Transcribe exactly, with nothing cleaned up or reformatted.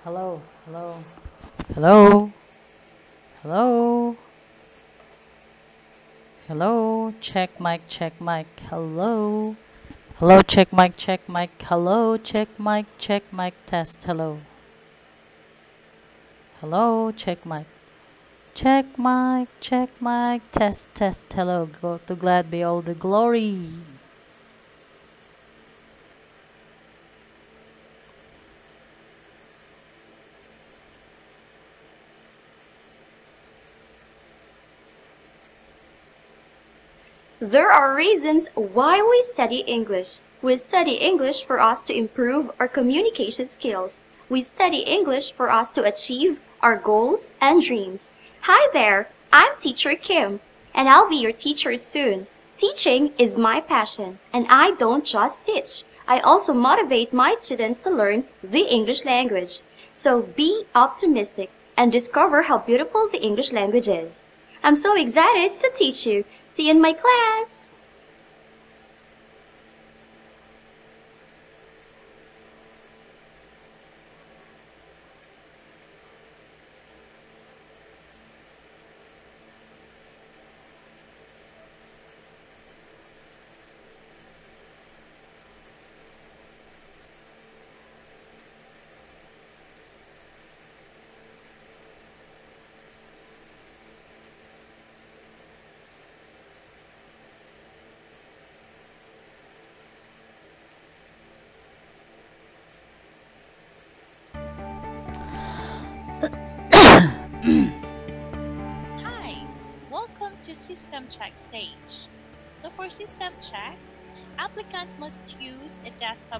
Hello, hello, hello, hello, hello, check mic, check mic, hello, hello, check mic, check mic, hello, check mic, check mic, test, hello, hello, check mic, check mic, check mic, test, test, hello, go to glad be all the glory. There are reasons why we study English. We study English for us to improve our communication skills. We study English for us to achieve our goals and dreams. Hi there, I'm Teacher Kim, and I'll be your teacher soon. Teaching is my passion, and I don't just teach. I also motivate my students to learn the English language. So be optimistic and discover how beautiful the English language is. I'm so excited to teach you. See you in my class! Hi, welcome to System Check stage. So for System Check, applicant must use a desktop